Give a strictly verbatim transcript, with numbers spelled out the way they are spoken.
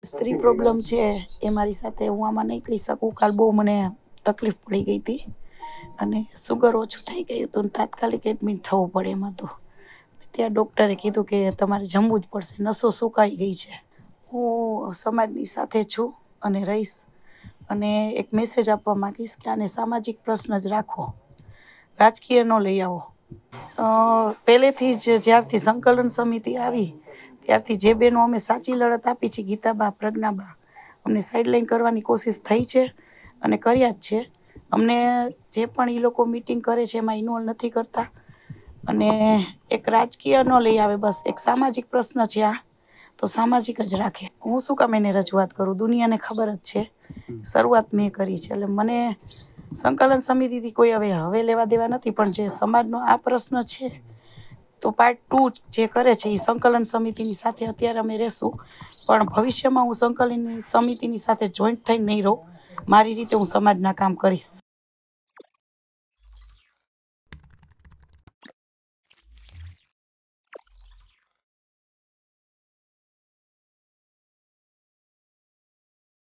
સ્ત્રી પ્રોબ્લેમ છે એ મારી સાથે હું આમાં નહીં કહી શકું. કાલ બહુ મને તકલીફ પડી ગઈ હતી અને સુગર ઓછું થઈ ગયું હતું, તાત્કાલિક એડમિટ થવું પડે એમ હતું. ત્યાં ડૉક્ટરે કીધું કે તમારે જમવું જ પડશે, નસો સુકાઈ ગઈ છે. હું સમાજની સાથે છું અને રહીશ, અને એક મેસેજ આપવા માગીશ કે આને સામાજિક પ્રશ્ન જ રાખો, રાજકીય ન લઈ આવો. પહેલેથી જ જ્યારથી સંકલન સમિતિ આવી ત્યારથી જે બેનો અમે સાચી લડત આપી છે, ગીતાબા, પ્રજ્ઞાબા, અમને સાઈડલાઈન કરવાની કોશિશ થઈ છે અને કર્યા જ છે. અમને જે પણ એ લોકો મિટિંગ કરે છે એમાં ઇન્વોલ્વ નથી કરતા, અને એક રાજકીય ન લઈ આવે, બસ એક સામાજિક પ્રશ્ન છે આ, તો સામાજિક જ રાખે. હું શું કામ એને રજૂઆત કરું, દુનિયાને ખબર જ છે શરૂઆત મેં કરી છે. એટલે મને સંકલન સમિતિથી કોઈ હવે હવે લેવા દેવા નથી, પણ જે સમાજનો આ પ્રશ્ન છે તો પાર્ટ ટુ જે કરે છે એ સંકલન સમિતિની સાથે અત્યારે અમે રહેશું, પણ ભવિષ્યમાં હું સંકલન સમિતિની સાથે જોઈન્ટ થઈને નહીં રહું. મારી રીતે હું સમાજના કામ કરીશ.